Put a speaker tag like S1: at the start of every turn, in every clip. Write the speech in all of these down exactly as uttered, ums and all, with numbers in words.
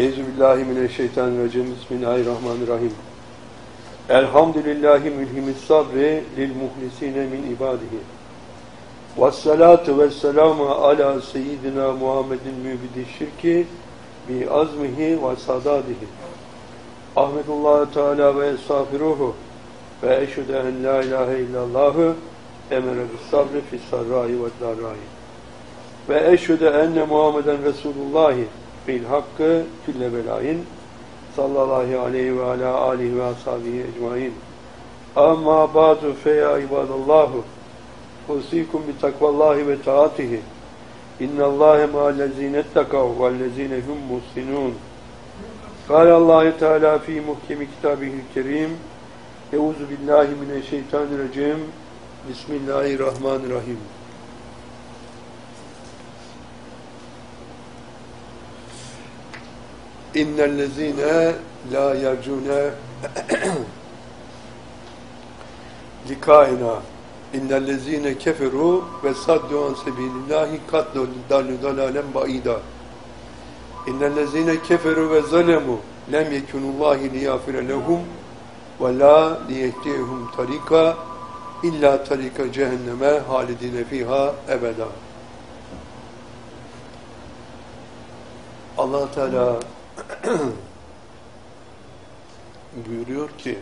S1: Euzubillahimineşşeytanirracim. Bismillahirrahmanirrahim. Elhamdülillahi mülhimis sabri lil muhlisine min ibadihi. Vessalatu vesselamu ala seyyidina Muhammedin mübidi şirki bi azmihi ve sadadihi. Ahmedullah Teala ve estağfiruhu ve eşhedü en la ilahe illallahu emre bis sabri fis sarrai ve darrai. Ve eşhedü enne Muhammeden Resulullahi bil hakkı külle belayin sallallahu aleyhi ve ala alihi ve ashabihi ecmain. Amma ba'du fe ya ibadallahu usikum bi takvallahi ve taatihi. İnnallâhe ma'allezîne ettekav vellezîne hum muhsinûn. Kâlallâhu Teâlâ fî muhkemi kitâbihil kerîm. Euzu billahi mineşşeytanirracim. Bismillahirrahmanirrahim. İnnellezîne lâ yercûne likâina innellezîne keferû ve saddû an sebîlillâhi kad dallû dalâlen ba'îdâ. İnnellezîne keferû ve zalemû lem yekûnullâhi liyâfire lehum ve lâ liyehdiyehum tarîkâ illâ tarîka cehenneme hâlidîne fîhâ ebedâ. Allah Teala buyuruyor ki,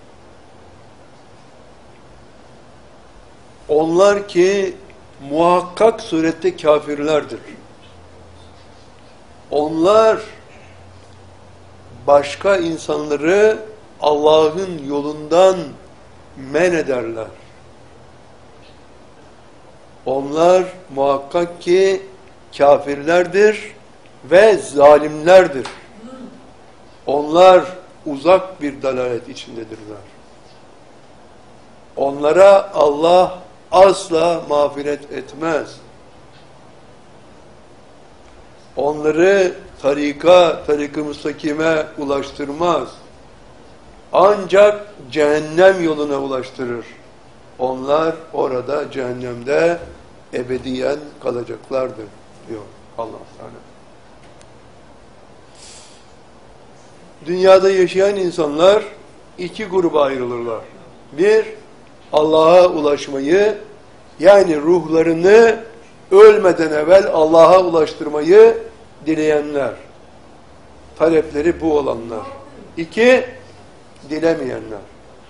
S1: onlar ki muhakkak surette kafirlerdir. Onlar başka insanları Allah'ın yolundan men ederler. Onlar muhakkak ki kafirlerdir ve zalimlerdir. Onlar uzak bir dalalet içindedirler. Onlara Allah asla mağfiret etmez. Onları tarika, tarik-ı müstakime ulaştırmaz. Ancak cehennem yoluna ulaştırır. Onlar orada cehennemde ebediyen kalacaklardır diyor Allah Teala. Dünyada yaşayan insanlar iki gruba ayrılırlar. Bir, Allah'a ulaşmayı, yani ruhlarını ölmeden evvel Allah'a ulaştırmayı dileyenler. Talepleri bu olanlar. İki, dilemeyenler.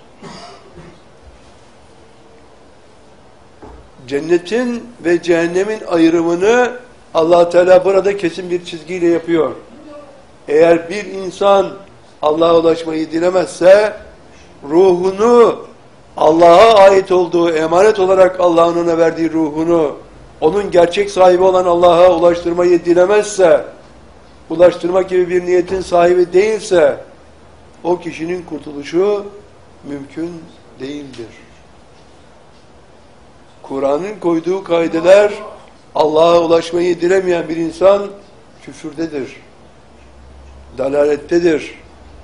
S1: Cennetin ve cehennemin ayrımını Allah Teala burada kesin bir çizgiyle yapıyor. Eğer bir insan Allah'a ulaşmayı dilemezse, ruhunu Allah'a ait olduğu emanet olarak Allah'ın ona verdiği ruhunu onun gerçek sahibi olan Allah'a ulaştırmayı dilemezse, ulaştırmak gibi bir niyetin sahibi değilse, o kişinin kurtuluşu mümkün değildir. Kur'an'ın koyduğu kaideler, Allah'a ulaşmayı dilemeyen bir insan küfürdedir, dalalettedir.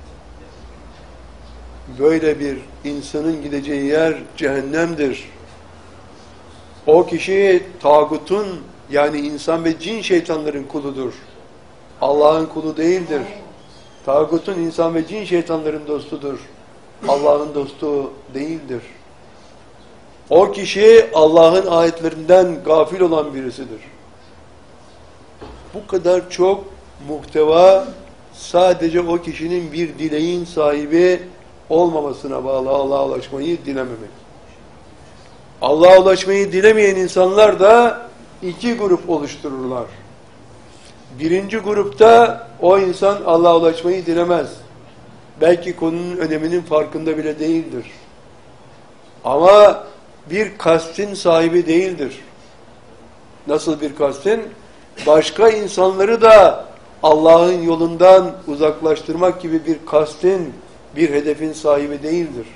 S1: Böyle bir insanın gideceği yer cehennemdir. O kişi tağutun, yani insan ve cin şeytanların kuludur. Allah'ın kulu değildir. Tağutun insan ve cin şeytanların dostudur. Allah'ın dostu değildir. O kişi Allah'ın ayetlerinden gafil olan birisidir. Bu kadar çok muhteva sadece o kişinin bir dileğin sahibi olmamasına bağlı Allah'a ulaşmayı dilememek. Allah'a ulaşmayı dilemeyen insanlar da iki grup oluştururlar. Birinci grupta o insan Allah'a ulaşmayı dilemez. Belki konunun öneminin farkında bile değildir. Ama bir kastin sahibi değildir. Nasıl bir kastin? Başka insanları da Allah'ın yolundan uzaklaştırmak gibi bir kastin, bir hedefin sahibi değildir.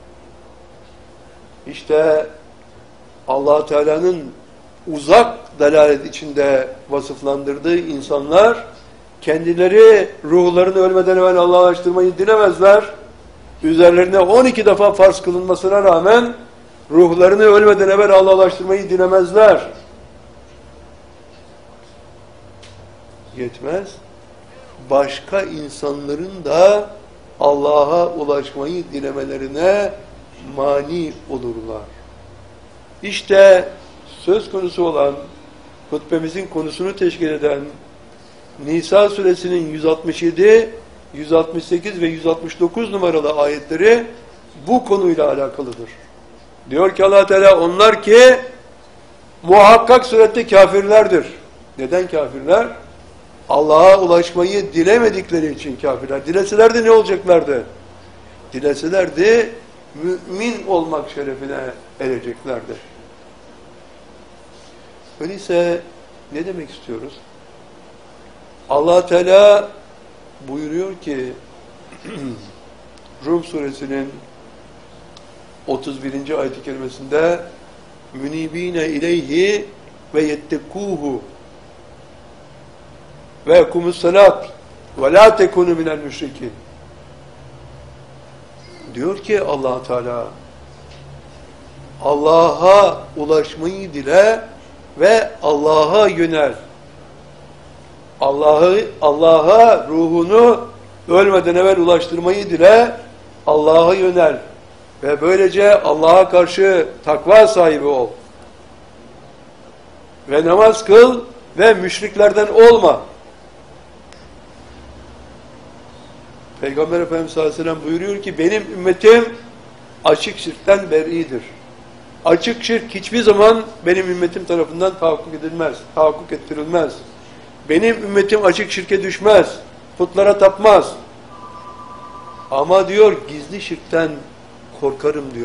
S1: İşte Allah Teala'nın uzak dalalet içinde vasıflandırdığı insanlar, kendileri ruhlarını ölmeden evvel Allah'a ulaştırmayı dilemezler. Üzerlerine on iki defa farz kılınmasına rağmen ruhlarını ölmeden evvel Allah'a ulaştırmayı dilemezler. Yetmez. başka insanların da Allah'a ulaşmayı dilemelerine mani olurlar. İşte söz konusu olan, hutbemizin konusunu teşkil eden Nisa suresinin yüz altmış yedi, yüz altmış sekiz ve yüz altmış dokuz numaralı ayetleri bu konuyla alakalıdır. Diyor ki Allah Teala, onlar ki muhakkak surette kafirlerdir. Neden kafirler? Allah'a ulaşmayı dilemedikleri için kafirler. Dileselerdi ne olacaklardı? Dileselerdi mümin olmak şerefine ereceklerdi. Öyleyse ne demek istiyoruz? Allah Teala buyuruyor ki Rum suresinin otuz birinci ayet-i kerimesinde münibine ileyhi ve yettekuhu ve yekumussalat ve la tekunu minel müşrikin. Diyor ki Allah Teala, Allah'a ulaşmayı dile ve Allah'a yönel. Allah'ı Allah'a ruhunu ölmeden evvel ulaştırmayı dile, Allah'a yönel ve böylece Allah'a karşı takva sahibi ol. Ve namaz kıl ve müşriklerden olma. Peygamber Efendimiz sallallahu aleyhi ve sellem buyuruyor ki benim ümmetim açık şirkten beridir. Açık şirk hiçbir zaman benim ümmetim tarafından tahakkuk edilmez, tahakkuk ettirilmez. Benim ümmetim açık şirke düşmez, putlara tapmaz. Ama diyor gizli şirkten korkarım diyor.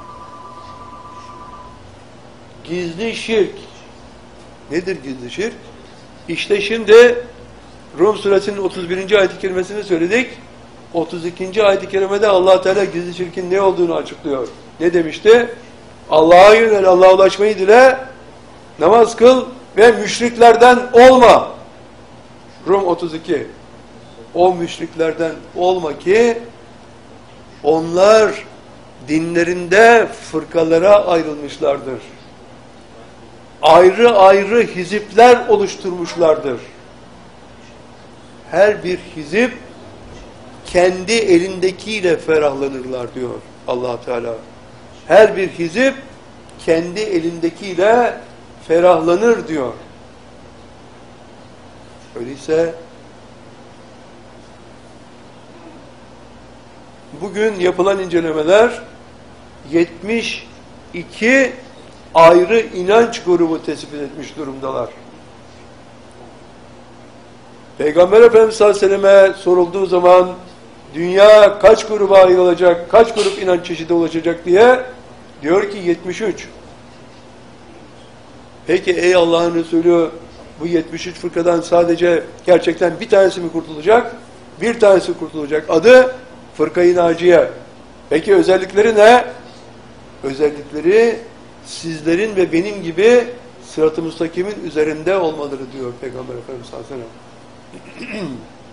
S1: Gizli şirk. Nedir gizli şirk? İşte şimdi Rum suresinin otuz birinci ayet-i kerimesini söyledik. otuz ikinci ayet-i kerimede Allah Teala gizli şirkin ne olduğunu açıklıyor. Ne demişti? Allah'a yönel, Allah'a ulaşmayı dile, namaz kıl ve müşriklerden olma. Rum otuz iki. O müşriklerden olma ki onlar dinlerinde fırkalara ayrılmışlardır. Ayrı ayrı hizipler oluşturmuşlardır. Her bir hizip kendi elindekiyle ferahlanırlar diyor Allah Teala. Her bir hizip kendi elindekiyle ferahlanır diyor. Öyleyse bugün yapılan incelemeler yetmiş iki ayrı inanç grubu tespit etmiş durumdalar. Peygamber Efendimiz sallallahu aleyhi ve selleme sorulduğu zaman dünya kaç gruba ayrılacak, kaç grup inanç çeşidi oluşacak diye diyor ki yetmiş üç. Peki ey Allah'ın Resulü, bu yetmiş üç fırkadan sadece gerçekten bir tanesi mi kurtulacak? Bir tanesi kurtulacak. Adı Fırka-i Naciye. Peki özellikleri ne? Özellikleri sizlerin ve benim gibi sırat-ı müstakimin üzerinde olmaları diyor Peygamber Efendimiz sallallahu aleyhi ve sellem.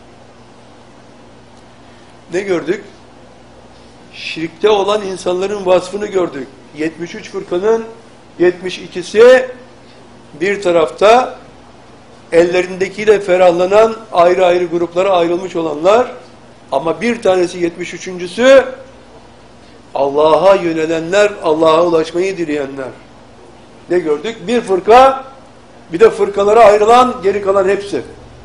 S1: Ne gördük? Şirkte olan insanların vasfını gördük. yetmiş üç fırkanın yetmiş ikisi bir tarafta, ellerindekiyle ferahlanan ayrı ayrı gruplara ayrılmış olanlar, ama bir tanesi yetmiş üçüncüsü Allah'a yönelenler, Allah'a ulaşmayı dileyenler. Ne gördük? Bir fırka, bir de fırkalara ayrılan geri kalan hepsi.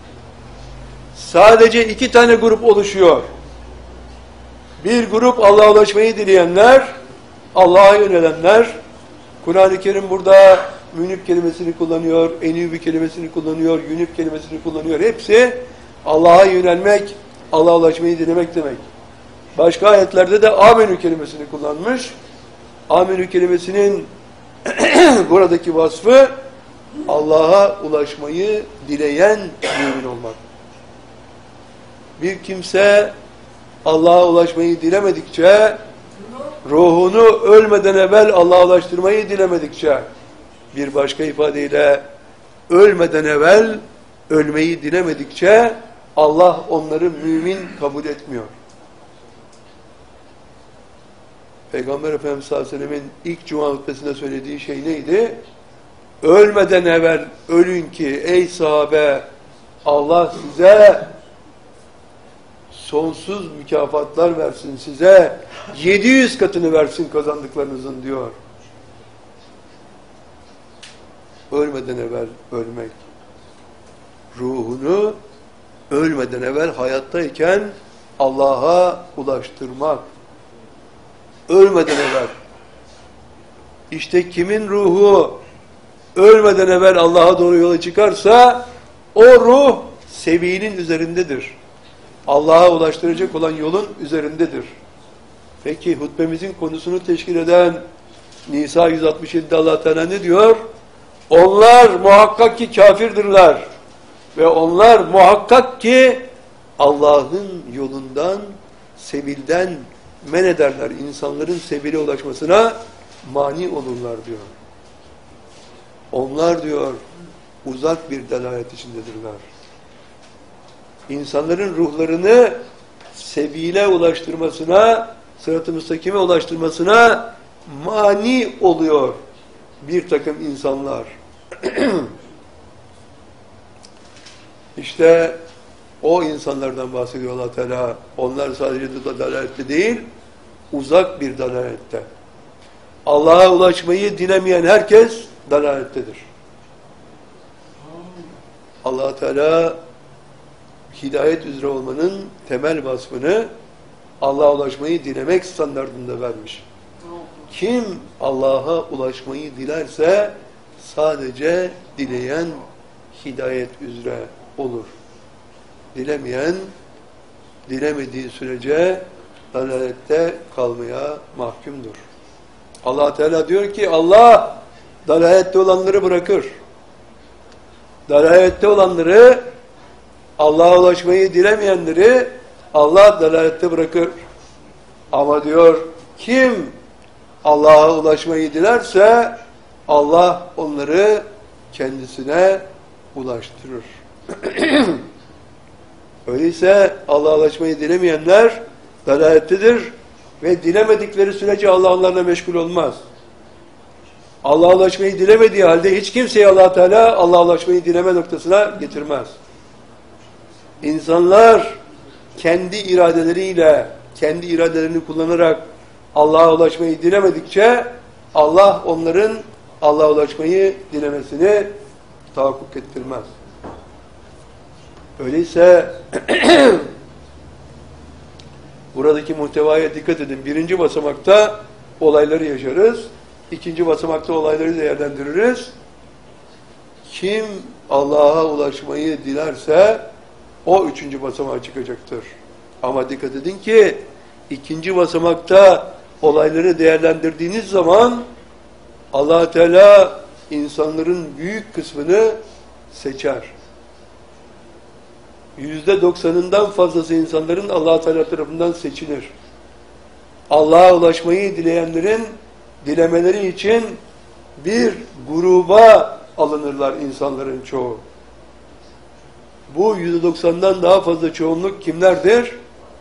S1: Sadece iki tane grup oluşuyor. Bir grup Allah'a ulaşmayı dileyenler, Allah'a yönelenler. Kur'an-ı Kerim burada münib kelimesini kullanıyor, enübü kelimesini kullanıyor, yünüb kelimesini kullanıyor. Hepsi Allah'a yönelmek, Allah'a ulaşmayı dilemek demek. Başka ayetlerde de amenü kelimesini kullanmış. Amenü kelimesinin buradaki vasfı Allah'a ulaşmayı dileyen mümin olmak. Bir kimse Allah'a ulaşmayı dilemedikçe, ruhunu ölmeden evvel Allah'a ulaştırmayı dilemedikçe, bir başka ifadeyle ölmeden evvel ölmeyi dilemedikçe Allah onları mümin kabul etmiyor. Peygamber Efendimiz sallallahu aleyhi ve sellemin ilk cuma hutbesinde söylediği şey neydi? Ölmeden evvel ölün ki ey sahabe, Allah size sonsuz mükafatlar versin size, yedi yüz katını versin kazandıklarınızın diyor. Ölmeden evvel ölmek. Ruhunu ölmeden evvel hayattayken Allah'a ulaştırmak. Ölmeden evvel. İşte kimin ruhu ölmeden evvel Allah'a doğru yola çıkarsa o ruh seviyenin üzerindedir. Allah'a ulaştıracak olan yolun üzerindedir. Peki hutbemizin konusunu teşkil eden Nisa yüz altmış yedi'de Allah Teala ne diyor? Onlar muhakkak ki kafirdirler ve onlar muhakkak ki Allah'ın yolundan, sebilden men ederler. İnsanların sebile ulaşmasına mani olurlar diyor. Onlar diyor uzak bir delalet içindedirler. İnsanların ruhlarını sebile ulaştırmasına, sırat-ı müstakime ulaştırmasına mani oluyor bir takım insanlar. İşte o insanlardan bahsediyor Allah Teala. Onlar sadece de dalalette değil, uzak bir dalalette. Allah'a ulaşmayı dilemeyen herkes dalalettedir. Allah Teala hidayet üzere olmanın temel vasfını Allah'a ulaşmayı dilemek standardında vermiş. Kim Allah'a ulaşmayı dilerse sadece dileyen hidayet üzere olur. Dilemeyen dilemediği sürece dalalette kalmaya mahkumdur. Allah Teala diyor ki Allah dalalette olanları bırakır. Dalalette olanları, Allah'a ulaşmayı dilemeyenleri Allah dalalette bırakır. Ama diyor kim Allah'a ulaşmayı dilerse Allah onları kendisine ulaştırır. Öyleyse Allah'a ulaşmayı dilemeyenler dalalettedir ve dilemedikleri sürece Allah onlarla meşgul olmaz. Allah'a ulaşmayı dilemediği halde hiç kimseyi Allah Teala Allah'a ulaşmayı dileme noktasına getirmez. İnsanlar kendi iradeleriyle, kendi iradelerini kullanarak Allah'a ulaşmayı dilemedikçe Allah onların Allah'a ulaşmayı dilemesini tahakkuk ettirmez. Öyleyse buradaki muhtevaya dikkat edin. Birinci basamakta olayları yaşarız. İkinci basamakta olayları değerlendiririz. Kim Allah'a ulaşmayı dilerse o üçüncü basamağa çıkacaktır. Ama dikkat edin ki ikinci basamakta olayları değerlendirdiğiniz zaman Allah Teala insanların büyük kısmını seçer. Yüzde doksanından fazlası insanların Allah Teala tarafından seçilir. Allah'a ulaşmayı dileyenlerin dilemeleri için bir gruba alınırlar insanların çoğu. Bu yüzde doksandan daha fazla çoğunluk kimlerdir?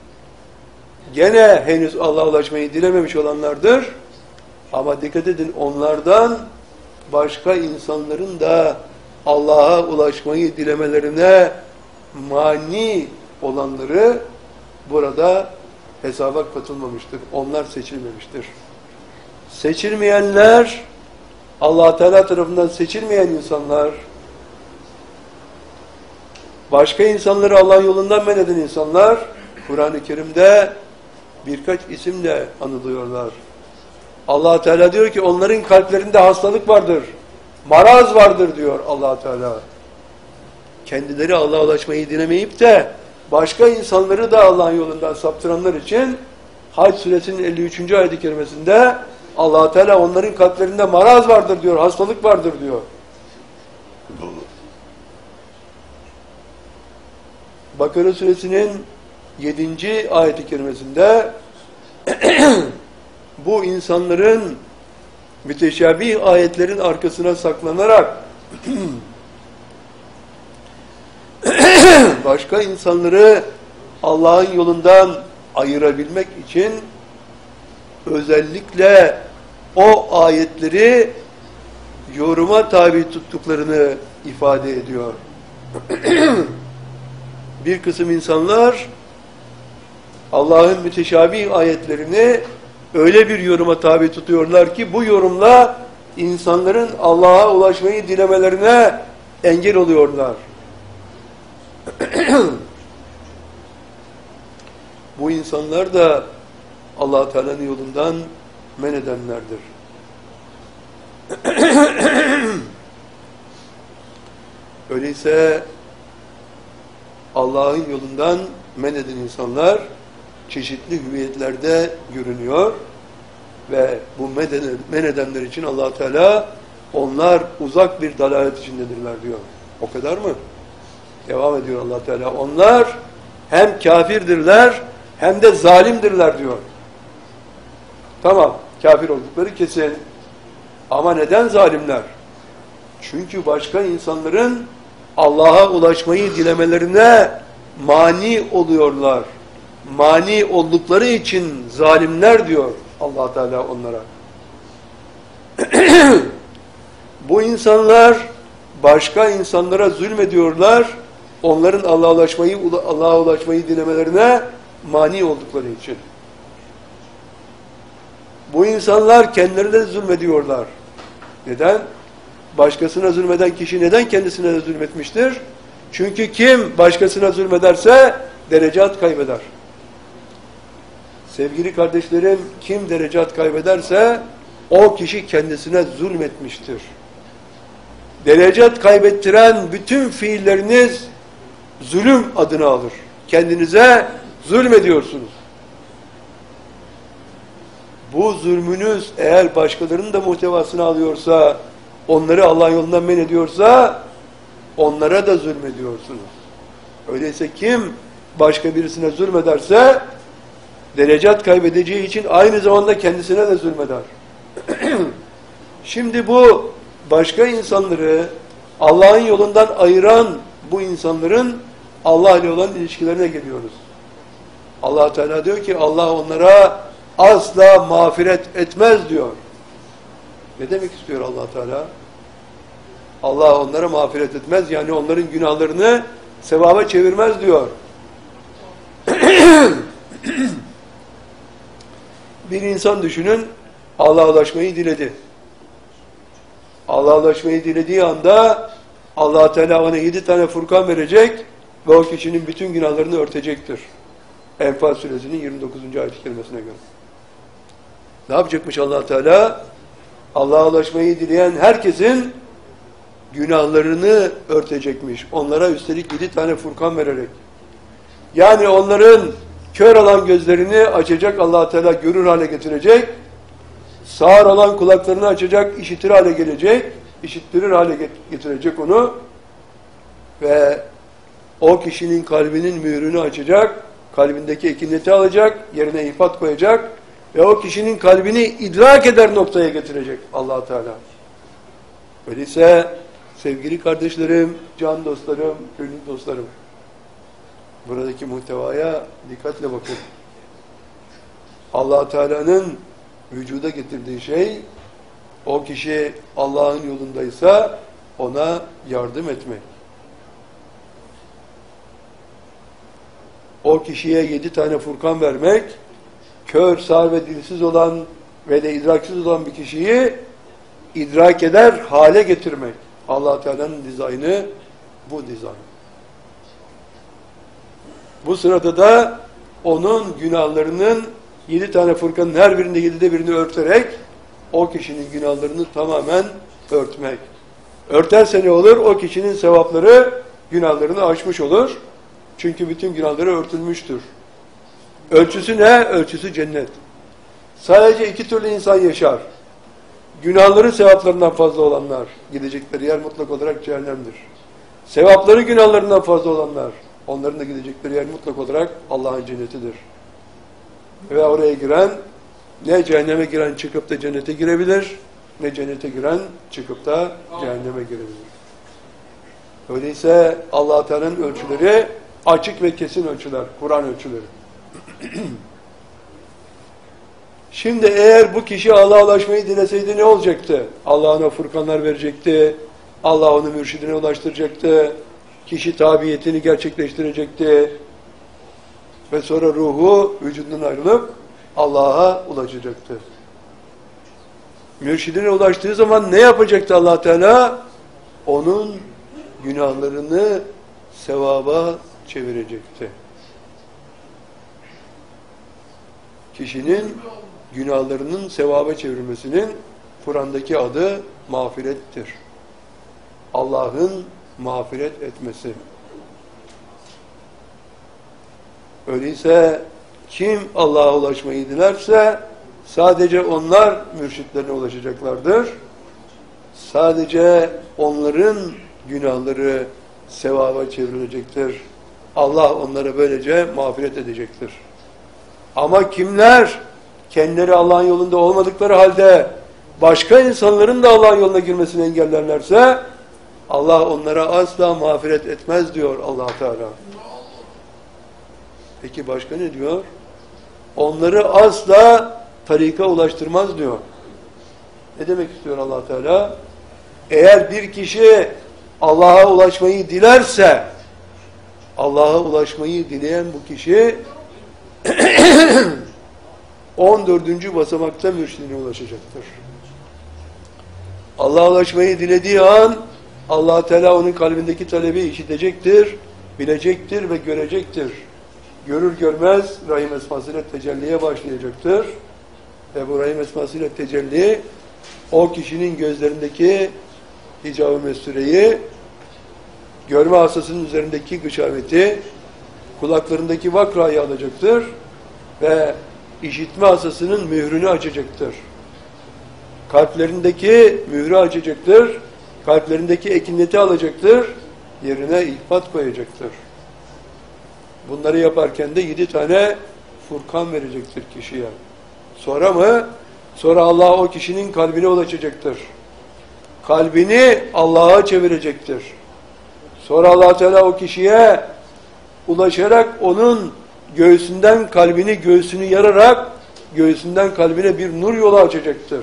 S1: Gene henüz Allah'a ulaşmayı dilememiş olanlardır. Ama dikkat edin onlardan başka insanların da Allah'a ulaşmayı dilemelerine mani olanları burada hesaba katılmamıştır. Onlar seçilmemiştir. Seçilmeyenler, Allah Teala tarafından seçilmeyen insanlar, başka insanları Allah'ın yolundan men eden insanlar, Kur'an-ı Kerim'de birkaç isimle anılıyorlar. Allah Teala diyor ki onların kalplerinde hastalık vardır, maraz vardır diyor Allah Teala. Kendileri Allah'a ulaşmayı dilemeyip de başka insanları da Allah'ın yolundan saptıranlar için Hac suresinin elli üçüncü ayet-i kerimesinde Allah Teala onların kalplerinde maraz vardır diyor, hastalık vardır diyor. Bakara suresinin yedinci ayet-i kerimesinde bu insanların müteşabih ayetlerin arkasına saklanarak başka insanları Allah'ın yolundan ayırabilmek için özellikle o ayetleri yoruma tabi tuttuklarını ifade ediyor. Bir kısım insanlar Allah'ın müteşabih ayetlerini öyle bir yoruma tabi tutuyorlar ki bu yorumla insanların Allah'a ulaşmayı dilemelerine engel oluyorlar. Bu insanlar da Allah Teala'nın yolundan men edenlerdir. Öyleyse Allah'ın yolundan men eden insanlar çeşitli hüviyetlerde görünüyor ve bu men edenler için Allah Teala onlar uzak bir dalalet içindedirler diyor. O kadar mı? Devam ediyor Allah Teala. Onlar hem kafirdirler hem de zalimdirler diyor. Tamam, kafir oldukları kesin. Ama neden zalimler? Çünkü başka insanların Allah'a ulaşmayı dilemelerine mani oluyorlar. Mani oldukları için zalimler diyor Allah Teala onlara. Bu insanlar başka insanlara zulmediyorlar. Onların Allah'a ulaşmayı Allah'a ulaşmayı dilemelerine mani oldukları için. Bu insanlar kendilerine zulmediyorlar. Neden? Başkasına zulmeden kişi neden kendisine de zulmetmiştir? Çünkü kim başkasına zulmederse derecat kaybeder. Sevgili kardeşlerim, kim derecat kaybederse o kişi kendisine zulmetmiştir. Derecat kaybettiren bütün fiilleriniz zulüm adını alır. Kendinize zulmediyorsunuz. Bu zulmünüz eğer başkalarının da muhtevasını alıyorsa, onları Allah yolundan men ediyorsa, onlara da zulmediyorsunuz. Öyleyse kim başka birisine zulmederse, derecat kaybedeceği için aynı zamanda kendisine de zulmeder. Şimdi bu başka insanları Allah'ın yolundan ayıran bu insanların Allah ile olan ilişkilerine geliyoruz. Allah Teala diyor ki Allah onlara asla mağfiret etmez diyor. Ne demek istiyor Allah Teala? Allah onlara mağfiret etmez, yani onların günahlarını sevaba çevirmez diyor. Bir insan düşünün, Allah'a ulaşmayı diledi. Allah'a ulaşmayı dilediği anda Allah Teala ona yedi tane Furkan verecek ve o kişinin bütün günahlarını örtecektir. Enfal suresinin yirmi dokuzuncu ayet-i kerimesine göre. Ne yapacakmış Allah Teala? Allah'a ulaşmayı dileyen herkesin günahlarını örtecekmiş. Onlara üstelik yedi tane Furkan vererek. Yani onların kör olan gözlerini açacak, Allah Teala görür hale getirecek. Sağır olan kulaklarını açacak, işitir hale gelecek. İşittirir hale getirecek onu. Ve o kişinin kalbinin mührünü açacak. Kalbindeki ekineti alacak. Yerine ifat koyacak. Ve o kişinin kalbini idrak eder noktaya getirecek Allah Teala. Öyleyse sevgili kardeşlerim, can dostlarım, gönül dostlarım, buradaki muhtevaya dikkatle bakın. Allah Teala'nın vücuda getirdiği şey, o kişi Allah'ın yolundaysa ona yardım etmek. O kişiye yedi tane Furkan vermek, kör, sağır ve dilsiz olan ve de idraksiz olan bir kişiyi idrak eder hale getirmek. Allah Teala'nın dizaynı bu dizayn. Bu sırada da onun günahlarının yedi tane Furkanın her birinde yedide birini örterek o kişinin günahlarını tamamen örtmek. Örterse ne olur? O kişinin sevapları günahlarını aşmış olur. Çünkü bütün günahları örtülmüştür. Ölçüsü ne? Ölçüsü cennet. Sadece iki türlü insan yaşar. Günahları sevaplarından fazla olanlar, gidecekleri yer mutlak olarak cehennemdir. Sevapları günahlarından fazla olanlar, onların da gidecekleri yer mutlak olarak Allah'ın cennetidir. Ve oraya giren, ne cehenneme giren çıkıp da cennete girebilir, ne cennete giren çıkıp da cehenneme girebilir. Öyleyse Allah Teala'nın ölçüleri açık ve kesin ölçüler, Kur'an ölçüleri. Şimdi eğer bu kişi Allah'a ulaşmayı dileseydi ne olacaktı? Allah ona Furkanlar verecekti, Allah onu mürşidine ulaştıracaktı, kişi tabiyetini gerçekleştirecekti. Ve sonra ruhu vücudundan ayrılıp Allah'a ulaşacaktır. Mürşidine ulaştığı zaman ne yapacaktı Allah Teala? Onun günahlarını sevaba çevirecekti. Kişinin günahlarının sevaba çevirmesinin Kur'an'daki adı mağfirettir. Allah'ın mağfiret etmesi. Öyleyse kim Allah'a ulaşmayı dilerse sadece onlar mürşitlerine ulaşacaklardır. Sadece onların günahları sevaba çevrilecektir. Allah onlara böylece mağfiret edecektir. Ama kimler kendileri Allah'ın yolunda olmadıkları halde başka insanların da Allah'ın yoluna girmesini engellerlerse Allah onlara asla mağfiret etmez diyor Allah Teala. Peki başka ne diyor? Onları asla tarika ulaştırmaz diyor. Ne demek istiyor Allah Teala? Eğer bir kişi Allah'a ulaşmayı dilerse, Allah'a ulaşmayı dileyen bu kişi on dördüncü basamakta mürşidine ulaşacaktır. Allah'a ulaşmayı dilediği an Allah Teala onun kalbindeki talebi işitecektir, bilecektir ve görecektir. Görür görmez Rahim esmasıyla tecelliye başlayacaktır. Ve bu Rahim esmasıyla tecelli o kişinin gözlerindeki hicab-ı mestureyi, görme hastasının üzerindeki gışaveti, kulaklarındaki vakrayı alacaktır ve işitme hastasının mührünü açacaktır. Kalplerindeki mührü açacaktır, kalplerindeki ekineti alacaktır, yerine ilfat koyacaktır. Bunları yaparken de yedi tane Furkan verecektir kişiye. Sonra mı? Sonra Allah o kişinin kalbine ulaşacaktır. Kalbini Allah'a çevirecektir. Sonra Allah Teala o kişiye ulaşarak onun göğsünden kalbini, göğsünü yararak göğsünden kalbine bir nur yolu açacaktır.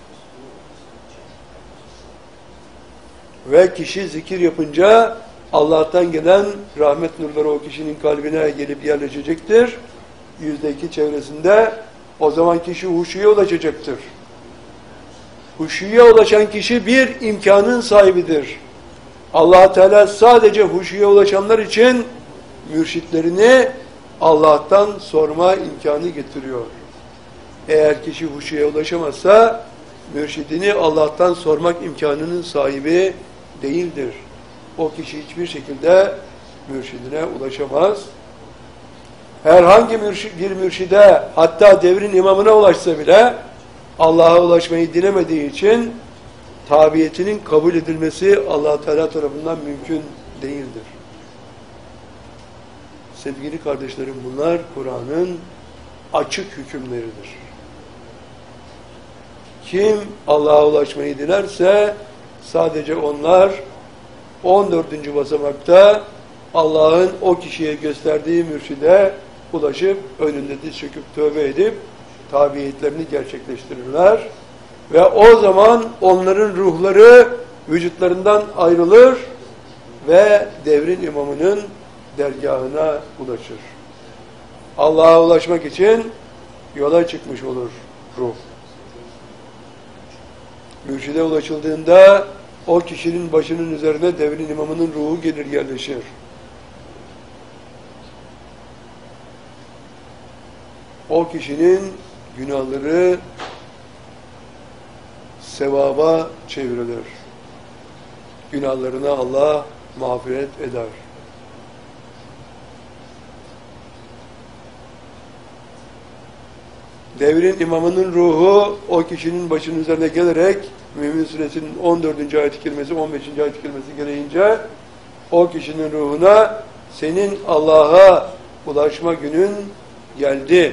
S1: Ve kişi zikir yapınca Allah'tan gelen rahmet nurları o kişinin kalbine gelip yerleşecektir. Yüzde iki çevresinde o zaman kişi huşuya ulaşacaktır. Huşuya ulaşan kişi bir imkanın sahibidir. Allah Teala sadece huşuya ulaşanlar için mürşitlerini Allah'tan sorma imkanı getiriyor. Eğer kişi huşuya ulaşamazsa mürşidini Allah'tan sormak imkanının sahibi değildir. O kişi hiçbir şekilde mürşidine ulaşamaz. Herhangi bir mürşide, hatta devrin imamına ulaşsa bile Allah'a ulaşmayı dilemediği için tabiyetinin kabul edilmesi Allah Teala tarafından mümkün değildir. Sevgili kardeşlerim, bunlar Kur'an'ın açık hükümleridir. Kim Allah'a ulaşmayı dilerse sadece onlar on dördüncü basamakta Allah'ın o kişiye gösterdiği mürşide ulaşıp önünde diz çöküp tövbe edip tabiyetlerini gerçekleştirirler. Ve o zaman onların ruhları vücutlarından ayrılır ve devrin imamının dergahına ulaşır. Allah'a ulaşmak için yola çıkmış olur ruh. Mürşide ulaşıldığında o kişinin başının üzerine devrin imamının ruhu gelir yerleşir. O kişinin günahları sevaba çevrilir. Günahlarına Allah mağfiret eder. Devrin imamının ruhu o kişinin başının üzerine gelerek Mümin Suresinin on dördüncü ayet-i kerimesi, on beşinci ayet-i kerimesi gereğince o kişinin ruhuna senin Allah'a ulaşma günün geldi.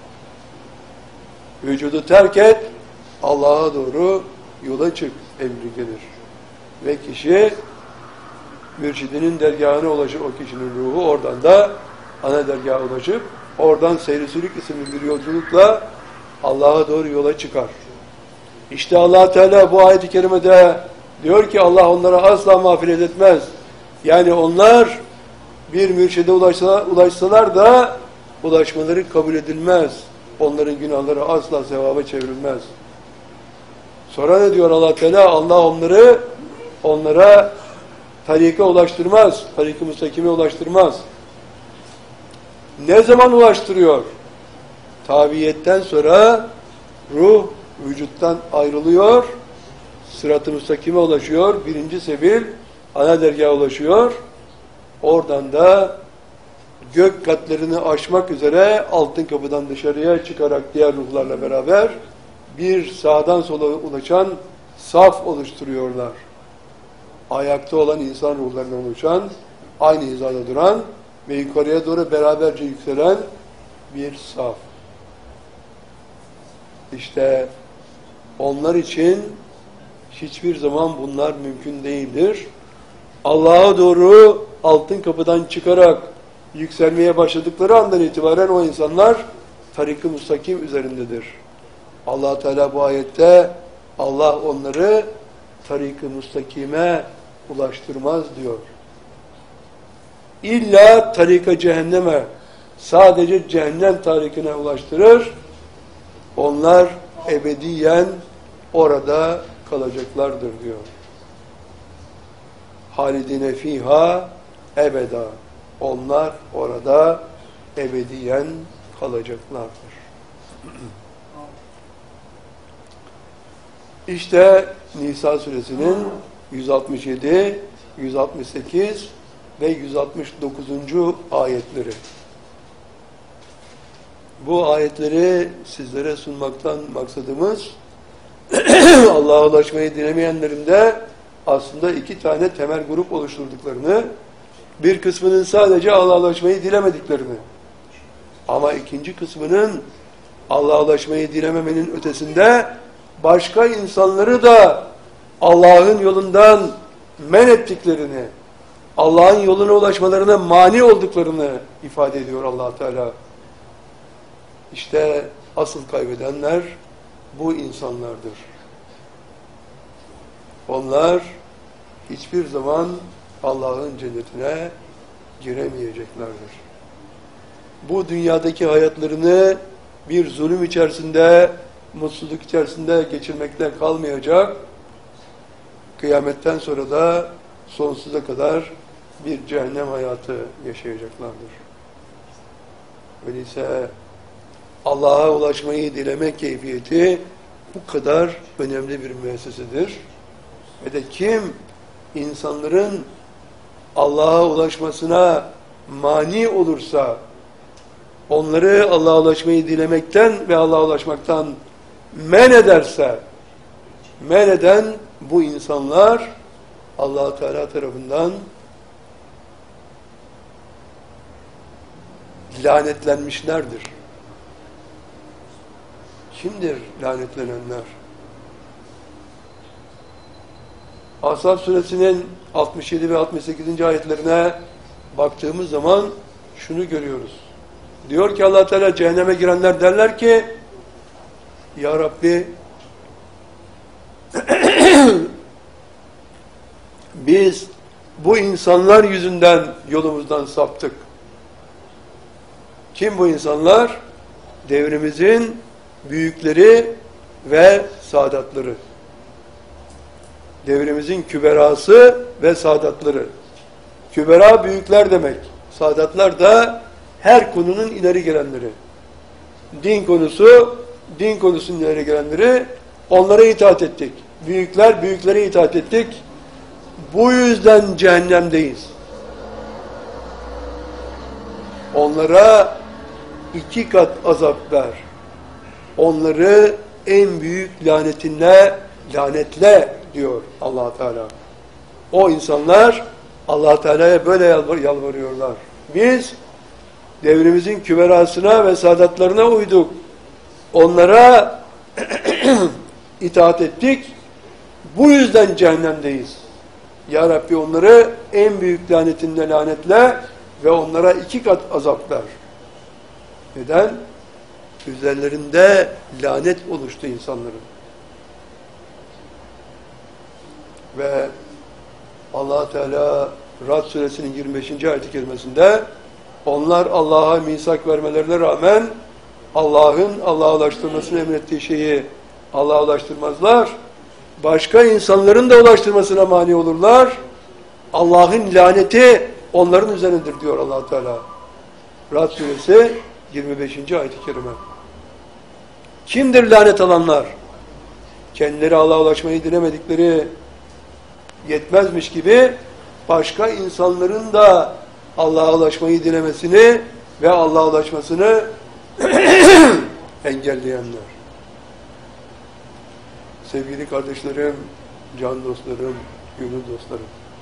S1: Vücudu terk et, Allah'a doğru yola çık emri gelir. Ve kişi mürşidinin dergahına ulaşır, o kişinin ruhu oradan da ana dergaha ulaşıp oradan Seyri Sülük isimli bir yolculukla Allah'a doğru yola çıkar. İşte Allah Teala bu ayet-i kerimede diyor ki Allah onlara asla mağfiret etmez. Yani onlar bir mürşide ulaşsalar, ulaşsalar da ulaşmaları kabul edilmez. Onların günahları asla sevaba çevrilmez. Sonra ne diyor Allah Teala? Allah onları onlara tarika ulaştırmaz. Tarik-i müstakime ulaştırmaz. Ne zaman ulaştırıyor? Tabiyetten sonra ruh vücuttan ayrılıyor. Sırat-ı müstakime ulaşıyor. Birinci sebil ana dergaha ulaşıyor. Oradan da gök katlarını aşmak üzere altın kapıdan dışarıya çıkarak diğer ruhlarla beraber bir sağdan sola ulaşan saf oluşturuyorlar. Ayakta olan insan ruhlarından oluşan, aynı hizada duran ve yukarıya doğru beraberce yükselen bir saf. İşte onlar için hiçbir zaman bunlar mümkün değildir. Allah'a doğru altın kapıdan çıkarak yükselmeye başladıkları andan itibaren o insanlar tarik-ı müstakim üzerindedir. Allah Teala bu ayette Allah onları tarik-ı müstakime ulaştırmaz diyor. İlla tarika cehenneme, sadece cehennem tarikine ulaştırır. Onlar ebediyen orada kalacaklardır diyor. Halidine fiha ebeda. Onlar orada ebediyen kalacaklardır. İşte Nisa suresinin yüz altmış yedi, yüz altmış sekiz ve yüz altmış dokuzuncu ayetleri. Bu ayetleri sizlere sunmaktan maksadımız Allah'a ulaşmayı dilemeyenlerin de aslında iki tane temel grup oluşturduklarını, bir kısmının sadece Allah'a ulaşmayı dilemediklerini, ama ikinci kısmının Allah'a ulaşmayı dilememenin ötesinde başka insanları da Allah'ın yolundan men ettiklerini, Allah'ın yoluna ulaşmalarına mani olduklarını ifade ediyor Allah Teala. İşte asıl kaybedenler bu insanlardır. Onlar hiçbir zaman Allah'ın cennetine giremeyeceklerdir. Bu dünyadaki hayatlarını bir zulüm içerisinde, mutsuzluk içerisinde geçirmekten kalmayacak, kıyametten sonra da sonsuza kadar bir cehennem hayatı yaşayacaklardır. Öyleyse Allah'a ulaşmayı dilemek keyfiyeti bu kadar önemli bir müessesedir. Ve de kim insanların Allah'a ulaşmasına mani olursa, onları Allah'a ulaşmayı dilemekten ve Allah'a ulaşmaktan men ederse, men eden bu insanlar Allah Teala tarafından lanetlenmişlerdir. Kimdir lanetlenenler? Ashab suresinin altmış yedi ve altmış sekizinci ayetlerine baktığımız zaman şunu görüyoruz. Diyor ki Allah Teala, cehenneme girenler derler ki Ya Rabbi biz bu insanlar yüzünden yolumuzdan saptık. Kim bu insanlar? Devrimizin büyükleri ve saadatları. Devrimizin küberası ve saadatları. Kübera büyükler demek. Saadatlar da her konunun ileri gelenleri. Din konusu, din konusunun ileri gelenleri, onlara itaat ettik. Büyükler, büyüklere itaat ettik. Bu yüzden cehennemdeyiz. Onlara iki kat azap ver. Onları en büyük lanetinle lanetle diyor Allah Teala. O insanlar Allah Teala'ya böyle yalvar, yalvarıyorlar. Biz devrimizin küberasına ve saadatlarına uyduk. Onlara itaat ettik. Bu yüzden cehennemdeyiz. Ya Rabbi onları en büyük lanetinle lanetle ve onlara iki kat azap ver. Neden? Üzerlerinde lanet oluştu insanların. Ve Allah Teala Ra'd suresinin yirmi beşinci ayet-i kerimesinde Onlar Allah'a misak vermelerine rağmen Allah'ın Allah'a ulaştırmasını emrettiği şeyi Allah'a ulaştırmazlar. Başka insanların da ulaştırmasına mani olurlar. Allah'ın laneti onların üzerindedir diyor Allah Teala. Ra'd suresi yirmi beşinci ayet-i kerime. Kimdir lanet alanlar? Kendileri Allah'a ulaşmayı dilemedikleri yetmezmiş gibi başka insanların da Allah'a ulaşmayı dilemesini ve Allah'a ulaşmasını engelleyenler. Sevgili kardeşlerim, can dostlarım, gönül dostlarım.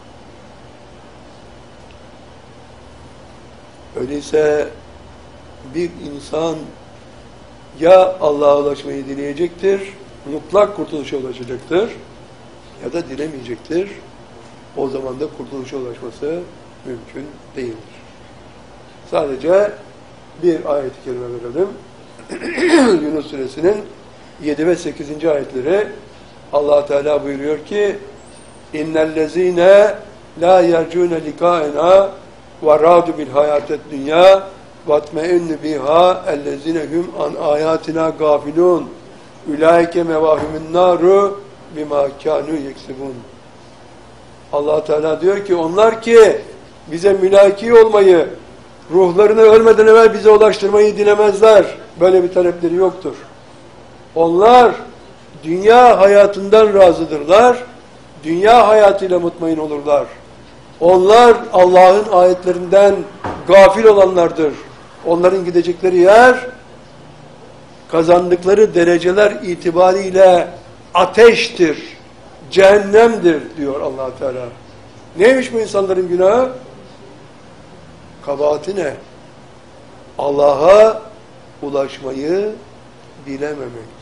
S1: Öyleyse bir insan ya Allah'a ulaşmayı dileyecektir, mutlak kurtuluşa ulaşacaktır ya da dilemeyecektir. O zaman da kurtuluşa ulaşması mümkün değildir. Sadece bir ayet-i kerime verelim. Yunus suresinin yedi ve sekizinci ayetleri. Allah Teala buyuruyor ki İnnellezîne lâ yercûne likâena ve râdu bil hayâted dünyâ vatme'innu biha ellezîne hum an âyâtina gâfilûn ulaike mevâhumun nâru bimâ kânû yeksibûn. Allah Teala diyor ki onlar ki bize mülaki olmayı, ruhlarını ölmeden evvel bize ulaştırmayı dilemezler. Böyle bir talepleri yoktur. Onlar dünya hayatından razıdırlar. Dünya hayatıyla mutmain olurlar. Onlar Allah'ın ayetlerinden gafil olanlardır. Onların gidecekleri yer kazandıkları dereceler itibariyle ateştir, cehennemdir diyor Allah Teala. Neymiş bu insanların günahı? Kabahati ne? Allah'a ulaşmayı bilememek.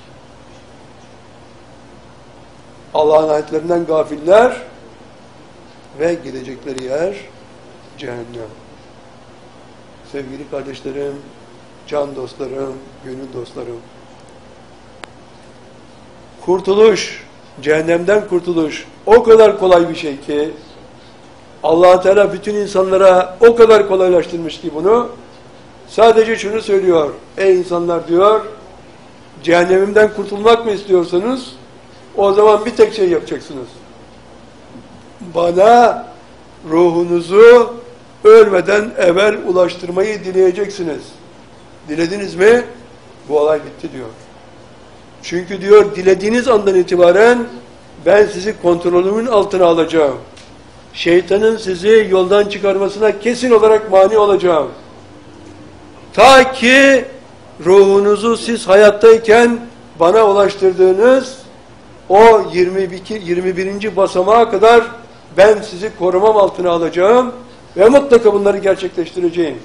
S1: Allah'ın ayetlerinden gafiller ve gidecekleri yer cehennem. Sevgili kardeşlerim, can dostlarım, gönül dostlarım. Kurtuluş, cehennemden kurtuluş o kadar kolay bir şey ki Allah Teala bütün insanlara o kadar kolaylaştırmış ki bunu. Sadece şunu söylüyor. Ey insanlar diyor, cehennemimden kurtulmak mı istiyorsanız o zaman bir tek şey yapacaksınız. Bana ruhunuzu ölmeden evvel ulaştırmayı dileyeceksiniz. Dilediniz mi? Bu olay bitti diyor. Çünkü diyor dilediğiniz andan itibaren ben sizi kontrolümün altına alacağım. Şeytanın sizi yoldan çıkarmasına kesin olarak mani olacağım. Ta ki ruhunuzu siz hayattayken bana ulaştırdığınız o yirmi iki, yirmi birinci basamağa kadar ben sizi korumam altına alacağım ve mutlaka bunları gerçekleştireceğim.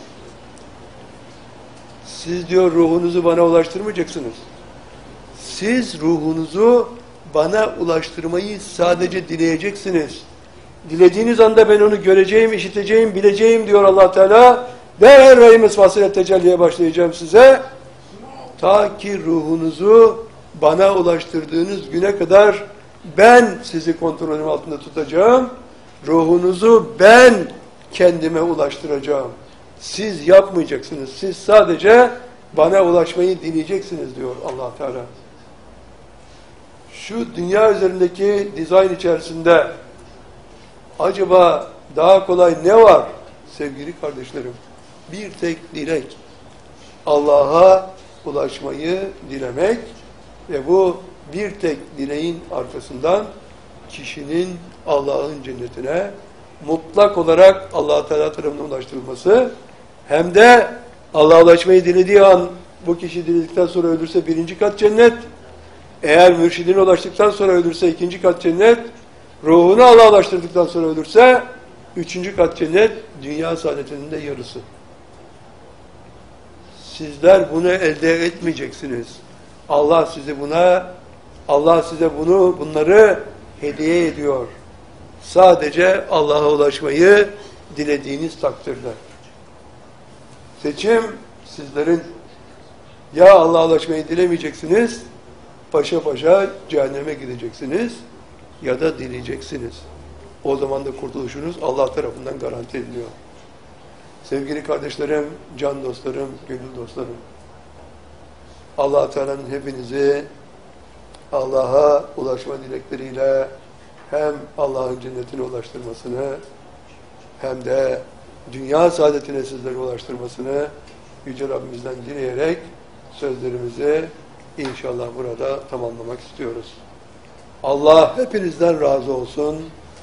S1: Siz diyor ruhunuzu bana ulaştırmayacaksınız. Siz ruhunuzu bana ulaştırmayı sadece dileyeceksiniz. Dilediğiniz anda ben onu göreceğim, işiteceğim, bileceğim diyor Allah Teala. Derhal rahim esmasıyla tecelliye başlayacağım size. Ta ki ruhunuzu bana ulaştırdığınız güne kadar ben sizi kontrolüm altında tutacağım. Ruhunuzu ben kendime ulaştıracağım. Siz yapmayacaksınız. Siz sadece bana ulaşmayı dileyeceksiniz diyor Allah Teala. Şu dünya üzerindeki dizayn içerisinde acaba daha kolay ne var sevgili kardeşlerim? Bir tek dilek. Allah'a ulaşmayı dilemek ve bu bir tek dileğin arkasından kişinin Allah'ın cennetine mutlak olarak Allah Teala tarafından ulaştırılması hem de Allah'a ulaşmayı dilediği an bu kişi diledikten sonra ölürse birinci kat cennet, eğer mürşidine ulaştıktan sonra ölürse ikinci kat cennet, ruhunu Allah'a ulaştırdıktan sonra ölürse üçüncü kat cennet, dünya saadetinin de yarısı. Sizler bunu elde etmeyeceksiniz. Allah sizi buna, Allah size bunu, bunları hediye ediyor. Sadece Allah'a ulaşmayı dilediğiniz takdirde. Seçim sizlerin. Ya Allah'a ulaşmayı dilemeyeceksiniz, paşa paşa cehenneme gideceksiniz ya da dileyeceksiniz. O zaman da kurtuluşunuz Allah tarafından garanti ediliyor. Sevgili kardeşlerim, can dostlarım, gönül dostlarım. Allah Teala'nın hepinizi Allah'a ulaşma dilekleriyle hem Allah'ın cennetine ulaştırmasını hem de dünya saadetine sizleri ulaştırmasını Yüce Rabbimizden dileyerek sözlerimizi inşallah burada tamamlamak istiyoruz. Allah hepinizden razı olsun.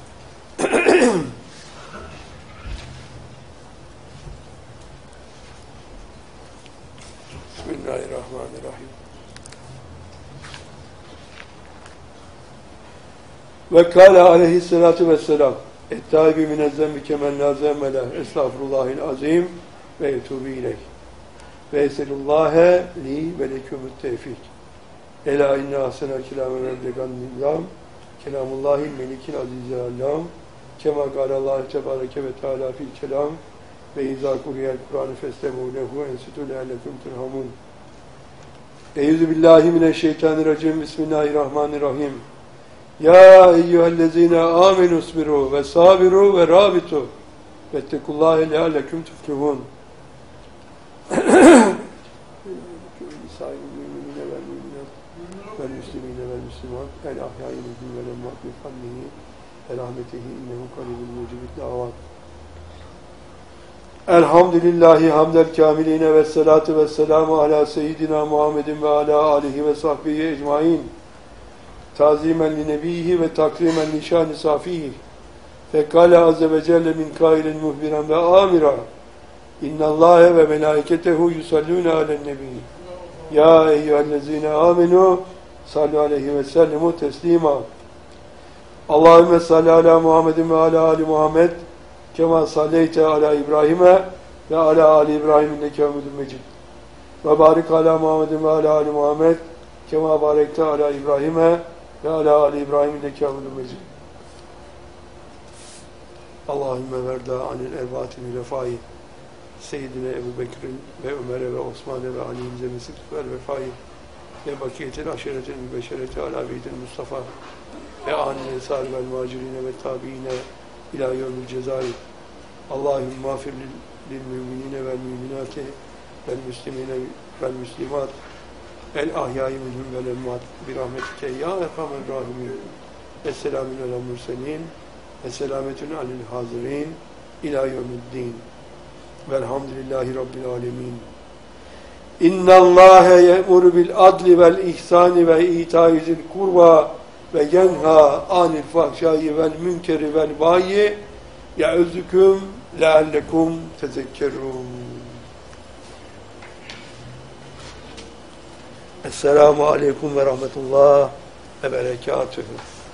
S1: Bismillahirrahmanirrahim. Ve kâle aleyhissalâtu vesselâm ettâibi minezzembi kemen lâ zemmele estağfirullahil azîm ve etûbü ileyh ve eselullâhe li ve lekûmut tevfik elâ inne ahsenel kilâme meblegan nizâm kelamullahil melikil azîzil allâm kema gâlallâhu tebâreke ve teâlâ fil kelâm ve izâ kuriyel Kur'an festemû lehu ensitû leallekum turhamûn. Eûzü billahi mineşşeytanirracim. Bismillahirrahmanirrahim. Ya eyyühellezîne âmenû isbirû ve sâbirû ve râbitû vettekullâhe leallekum tuflihûn. vel müslimîne vel müslîmât el ahyâi minhum vel emvât bi fadlihi ve rahmetihi innehu karîbun mucibid da'avât. Elhamdülillahi hamdel kâmiline ve salatu ve selamu ala seyyidina Muhammedin ve ala alihi ve sahbihi ecmaîn. Tazimen li nebiyhi ve takrimen li şâni safîhi. Fekâle azze ve celle min kâilin muhbiren ve âmira. İnnallâhe ve melâiketehu yusallûne alen nebiyyi. Ya eyyühellezîne âmenû sallu aleyhi ve sellemû teslîmâ. Allahümme salli ala Muhammedin ve ala ali Muhammed kema salleyte ala İbrahim'e ve ala ali İbrahim inneke hamidun mecid. Ve barik ala Muhammedin ve ala ali Muhammed kema barekte ala İbrahim'e ve ala ali İbrahim inneke hamidun mecid. Allahümme verda anil erbatin refai Seyyidine Ebu Bekir'in ve Ömer'e ve Osman'e ve Ali'mize mesik vel vefai ve bakiyetel aşeretel mübeşereti ala beydil Mustafa ve anil ensar vel muhacirine ve tabiine ila yevmil cezai. Allahümme mağfir lil müminine vel müminate vel müslimine vel müslimat el ahyai minhum vel emmat bir rahmetike ya erhamer rahimin. Esselamun alel murselin ve selametun alel hazirin ila yevmiddin. Velhamdülillahi Rabbil alemin. İnna Allahe ye'muru bil adli vel ihsani ve ita'i zil kurba ve yenha anil fahşai vel münkeri vel bayi ye'uzzüküm leallekum tezekkerun. Esselamu aleyküm ve rahmetullah ve berekatühü.